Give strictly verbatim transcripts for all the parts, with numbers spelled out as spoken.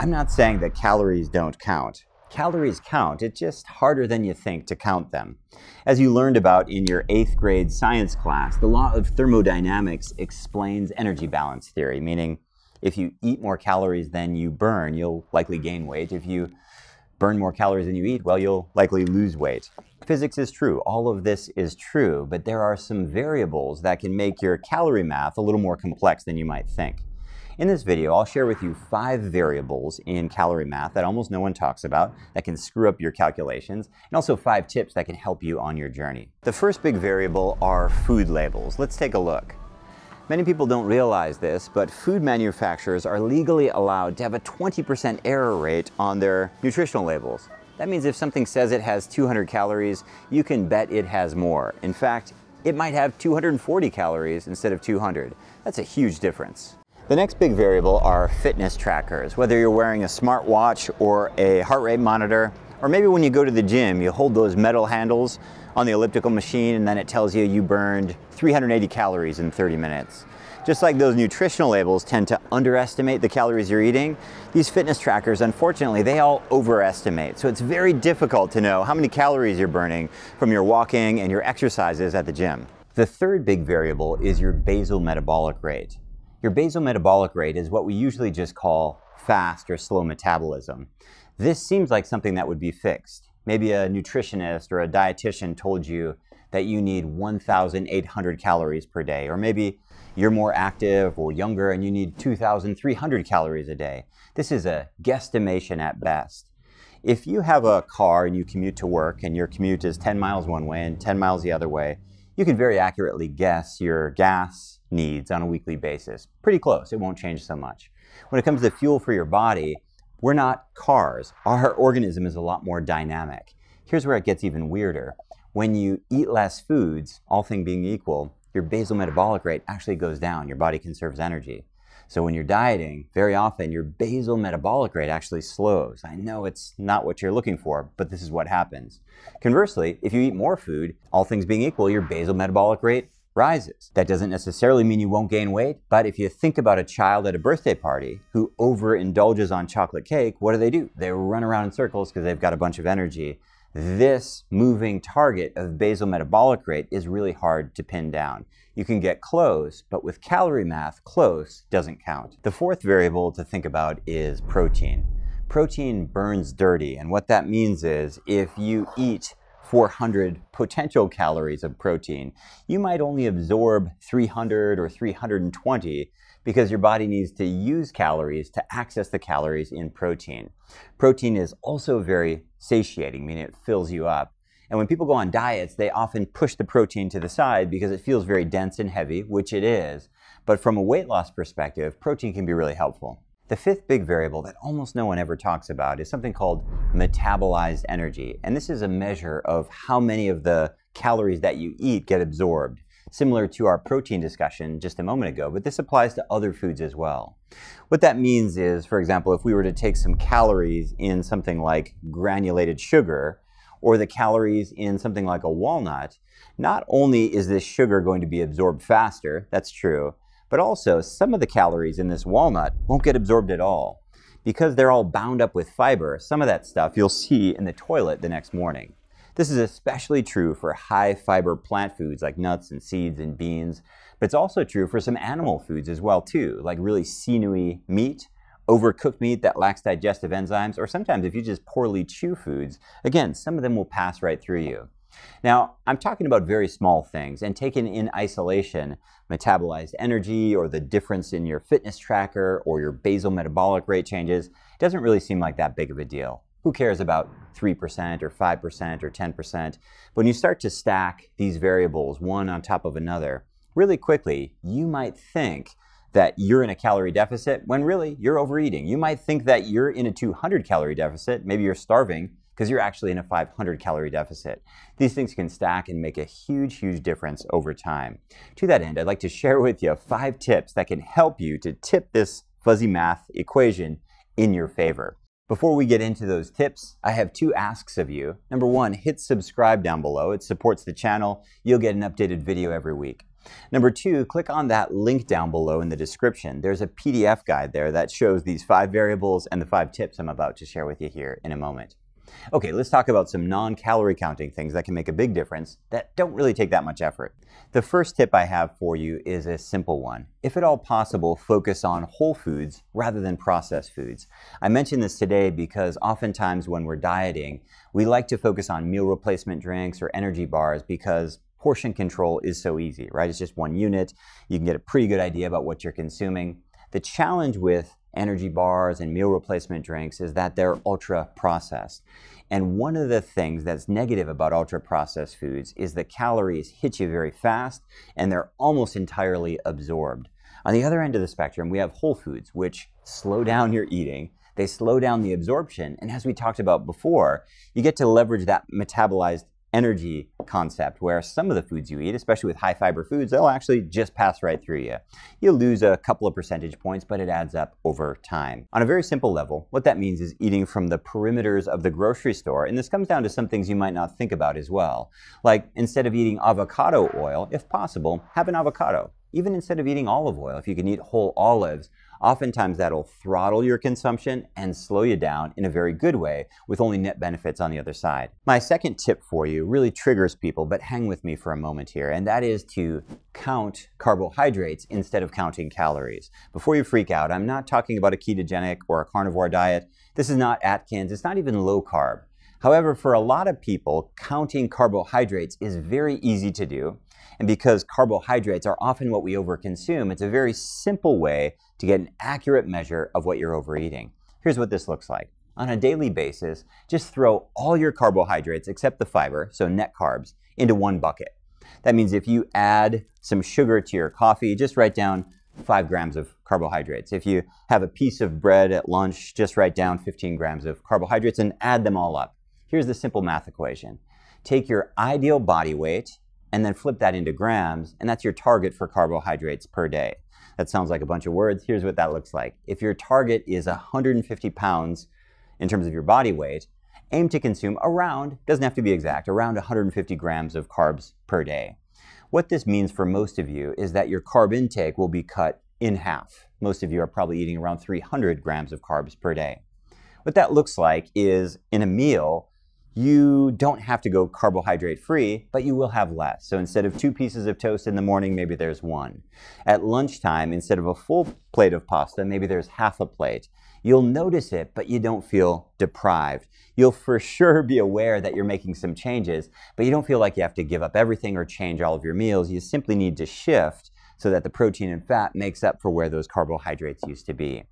I'm not saying that calories don't count. Calories count, it's just harder than you think to count them. As you learned about in your eighth grade science class, the law of thermodynamics explains energy balance theory, meaning if you eat more calories than you burn, you'll likely gain weight. If you burn more calories than you eat, well, you'll likely lose weight. Physics is true, all of this is true, but there are some variables that can make your calorie math a little more complex than you might think. In this video, I'll share with you five variables in calorie math that almost no one talks about that can screw up your calculations, and also five tips that can help you on your journey. The first big variable are food labels. Let's take a look. Many people don't realize this, but food manufacturers are legally allowed to have a twenty percent error rate on their nutritional labels. That means if something says it has two hundred calories, you can bet it has more. In fact, it might have two hundred forty calories instead of two hundred. That's a huge difference. The next big variable are fitness trackers. Whether you're wearing a smartwatch or a heart rate monitor, or maybe when you go to the gym, you hold those metal handles on the elliptical machine and then it tells you you burned three hundred eighty calories in thirty minutes. Just like those nutritional labels tend to underestimate the calories you're eating, these fitness trackers, unfortunately, they all overestimate. So it's very difficult to know how many calories you're burning from your walking and your exercises at the gym. The third big variable is your basal metabolic rate. Your basal metabolic rate is what we usually just call fast or slow metabolism. This seems like something that would be fixed. Maybe a nutritionist or a dietitian told you that you need one thousand eight hundred calories per day, or maybe you're more active or younger and you need two thousand three hundred calories a day. This is a guesstimation at best. If you have a car and you commute to work and your commute is ten miles one way and ten miles the other way, you can very accurately guess your gas needs on a weekly basis. Pretty close, it won't change so much. When it comes to fuel for your body, we're not cars. Our organism is a lot more dynamic. Here's where it gets even weirder. When you eat less foods, all things being equal, your basal metabolic rate actually goes down. Your body conserves energy. So when you're dieting, very often your basal metabolic rate actually slows. I know it's not what you're looking for, but this is what happens. Conversely, if you eat more food, all things being equal, your basal metabolic rate rises. That doesn't necessarily mean you won't gain weight, but if you think about a child at a birthday party who overindulges on chocolate cake, what do they do? They run around in circles because they've got a bunch of energy. This moving target of basal metabolic rate is really hard to pin down. You can get close, but with calorie math, close doesn't count. The fourth variable to think about is protein. Protein burns dirty, and what that means is if you eat four hundred potential calories of protein, you might only absorb three hundred or three hundred twenty because your body needs to use calories to access the calories in protein. Protein is also very satiating, meaning it fills you up. And when people go on diets, they often push the protein to the side because it feels very dense and heavy, which it is. But from a weight loss perspective, protein can be really helpful. The fifth big variable that almost no one ever talks about is something called metabolized energy. And this is a measure of how many of the calories that you eat get absorbed. Similar to our protein discussion just a moment ago, but this applies to other foods as well. What that means is, for example, if we were to take some calories in something like granulated sugar, or the calories in something like a walnut, not only is this sugar going to be absorbed faster, that's true, but also some of the calories in this walnut won't get absorbed at all. Because they're all bound up with fiber, some of that stuff you'll see in the toilet the next morning. This is especially true for high fiber plant foods like nuts and seeds and beans, but it's also true for some animal foods as well too, like really sinewy meat, overcooked meat that lacks digestive enzymes, or sometimes if you just poorly chew foods, again, some of them will pass right through you. Now, I'm talking about very small things, and taken in isolation, metabolized energy or the difference in your fitness tracker or your basal metabolic rate changes doesn't really seem like that big of a deal. Who cares about three percent or five percent or ten percent? When you start to stack these variables one on top of another, really quickly, you might think that you're in a calorie deficit when really you're overeating. You might think that you're in a two hundred calorie deficit, maybe you're starving because you're actually in a five hundred calorie deficit. These things can stack and make a huge, huge difference over time. To that end, I'd like to share with you five tips that can help you to tip this fuzzy math equation in your favor. Before we get into those tips, I have two asks of you. Number one, hit subscribe down below. It supports the channel. You'll get an updated video every week. Number two, click on that link down below in the description. There's a P D F guide there that shows these five variables and the five tips I'm about to share with you here in a moment. Okay, let's talk about some non-calorie counting things that can make a big difference that don't really take that much effort. The first tip I have for you is a simple one. If at all possible, focus on whole foods rather than processed foods. I mention this today because oftentimes when we're dieting, we like to focus on meal replacement drinks or energy bars because portion control is so easy, right? It's just one unit. You can get a pretty good idea about what you're consuming. The challenge with energy bars and meal replacement drinks is that they're ultra processed. And one of the things that's negative about ultra processed foods is the calories hit you very fast and they're almost entirely absorbed. On the other end of the spectrum, we have whole foods, which slow down your eating. They slow down the absorption. And as we talked about before, you get to leverage that metabolized energy concept where some of the foods you eat, especially with high fiber foods, they'll actually just pass right through you. You'll lose a couple of percentage points, but it adds up over time. On a very simple level, what that means is eating from the perimeters of the grocery store, and this comes down to some things you might not think about as well. Like instead of eating avocado oil, if possible, have an avocado. Even instead of eating olive oil, if you can eat whole olives, oftentimes that'll throttle your consumption and slow you down in a very good way with only net benefits on the other side. My second tip for you really triggers people, but hang with me for a moment here, and that is to count carbohydrates instead of counting calories. Before you freak out, I'm not talking about a ketogenic or a carnivore diet. This is not Atkins. It's not even low carb. However, for a lot of people, counting carbohydrates is very easy to do. And because carbohydrates are often what we overconsume, it's a very simple way to get an accurate measure of what you're overeating. Here's what this looks like. On a daily basis, just throw all your carbohydrates except the fiber, so net carbs, into one bucket. That means if you add some sugar to your coffee, just write down five grams of carbohydrates. If you have a piece of bread at lunch, just write down fifteen grams of carbohydrates and add them all up. Here's the simple math equation. Take your ideal body weight and then flip that into grams, and that's your target for carbohydrates per day. That sounds like a bunch of words. Here's what that looks like. If your target is one hundred fifty pounds in terms of your body weight, aim to consume around, doesn't have to be exact, around one hundred fifty grams of carbs per day. What this means for most of you is that your carb intake will be cut in half. Most of you are probably eating around three hundred grams of carbs per day. What that looks like is in a meal, you don't have to go carbohydrate free, but you will have less. So instead of two pieces of toast in the morning, maybe there's one. At lunchtime, instead of a full plate of pasta, maybe there's half a plate. You'll notice it, but you don't feel deprived. You'll for sure be aware that you're making some changes, but you don't feel like you have to give up everything or change all of your meals. You simply need to shift so that the protein and fat makes up for where those carbohydrates used to be.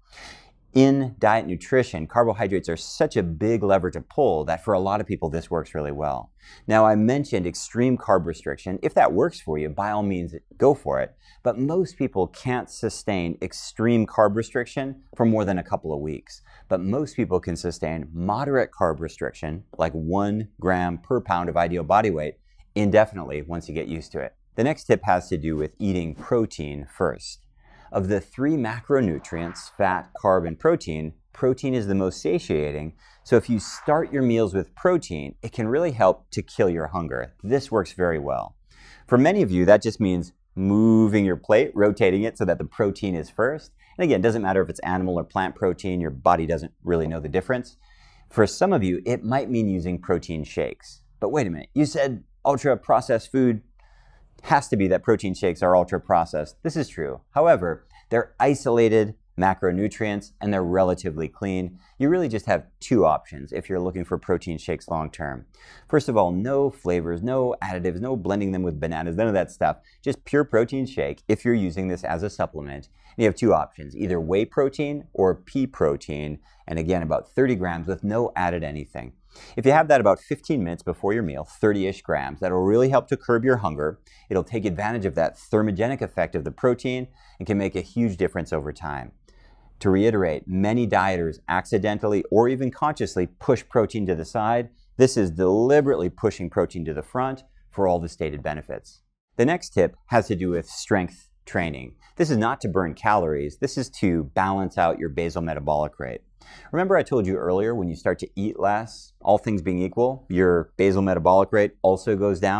In diet nutrition, carbohydrates are such a big lever to pull that for a lot of people this works really well. Now, I mentioned extreme carb restriction. If that works for you, by all means, go for it. But most people can't sustain extreme carb restriction for more than a couple of weeks. But most people can sustain moderate carb restriction, like one gram per pound of ideal body weight, indefinitely once you get used to it. The next tip has to do with eating protein first. Of the three macronutrients, fat, carb, and protein, protein is the most satiating. So if you start your meals with protein, it can really help to kill your hunger. This works very well. For many of you, that just means moving your plate, rotating it so that the protein is first. And again, it doesn't matter if it's animal or plant protein, your body doesn't really know the difference. For some of you, it might mean using protein shakes. But wait a minute, you said ultra processed food has to be that protein shakes are ultra processed. This is true. However, they're isolated macronutrients and they're relatively clean. You really just have two options if you're looking for protein shakes long term. First of all, no flavors, no additives, no blending them with bananas, none of that stuff. Just pure protein shake if you're using this as a supplement. And you have two options, either whey protein or pea protein, and again, about thirty grams with no added anything. If you have that about fifteen minutes before your meal, thirty-ish grams, that'll really help to curb your hunger. It'll take advantage of that thermogenic effect of the protein and can make a huge difference over time. To reiterate, many dieters accidentally or even consciously push protein to the side. This is deliberately pushing protein to the front for all the stated benefits. The next tip has to do with strength training. This is not to burn calories. This is to balance out your basal metabolic rate. Remember I told you earlier, when you start to eat less, all things being equal, your basal metabolic rate also goes down.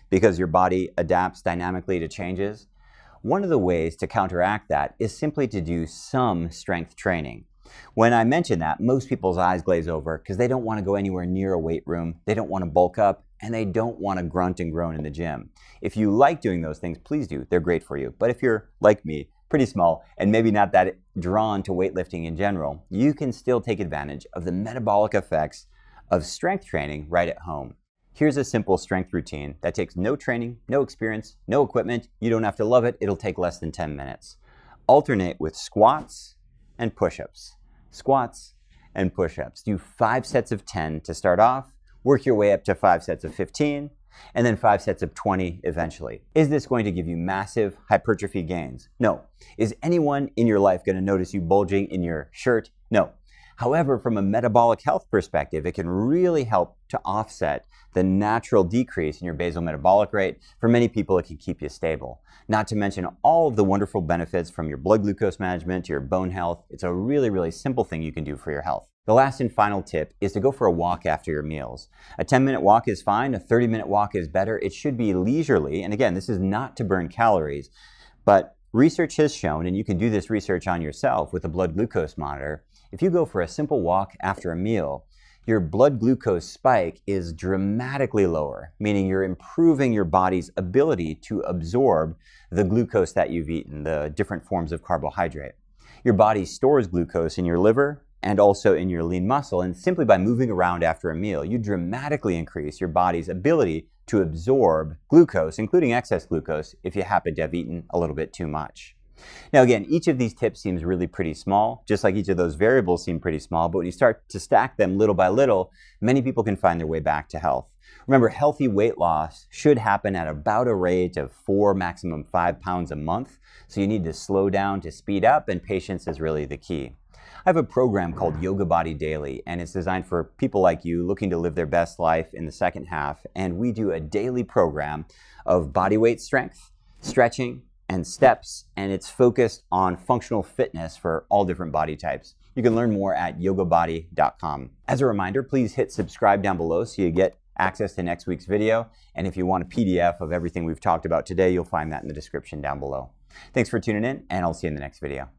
because your body adapts dynamically to changes? One of the ways to counteract that is simply to do some strength training. When I mention that, most people's eyes glaze over because they don't want to go anywhere near a weight room, they don't want to bulk up, and they don't want to grunt and groan in the gym. If you like doing those things, please do. They're great for you. But if you're, like me, pretty small and maybe not that drawn to weightlifting in general, you can still take advantage of the metabolic effects of strength training right at home. Here's a simple strength routine that takes no training, no experience, no equipment. You don't have to love it. It'll take less than ten minutes. Alternate with squats and push-ups. Squats and push-ups. Do five sets of ten to start off. Work your way up to five sets of fifteen, and then five sets of twenty eventually. Is this going to give you massive hypertrophy gains? No. Is anyone in your life going to notice you bulging in your shirt? No. However, from a metabolic health perspective, it can really help to offset the natural decrease in your basal metabolic rate. For many people, it can keep you stable. Not to mention all of the wonderful benefits from your blood glucose management to your bone health. It's a really, really simple thing you can do for your health. The last and final tip is to go for a walk after your meals. A ten minute walk is fine, a thirty minute walk is better. It should be leisurely, and again, this is not to burn calories, but research has shown, and you can do this research on yourself with a blood glucose monitor, if you go for a simple walk after a meal, your blood glucose spike is dramatically lower, meaning you're improving your body's ability to absorb the glucose that you've eaten, the different forms of carbohydrate. Your body stores glucose in your liver and also in your lean muscle, and simply by moving around after a meal, you dramatically increase your body's ability to absorb glucose, including excess glucose, if you happen to have eaten a little bit too much. Now again, each of these tips seems really pretty small, just like each of those variables seem pretty small, but when you start to stack them little by little, many people can find their way back to health. Remember, healthy weight loss should happen at about a rate of four, maximum five pounds a month, so you need to slow down to speed up, and patience is really the key. I have a program called YOGABODY Daily, and it's designed for people like you looking to live their best life in the second half, and we do a daily program of body weight strength, stretching, and steps, and it's focused on functional fitness for all different body types. You can learn more at yoga body dot com. As a reminder, please hit subscribe down below so you get access to next week's video, and if you want a P D F of everything we've talked about today, you'll find that in the description down below. Thanks for tuning in, and I'll see you in the next video.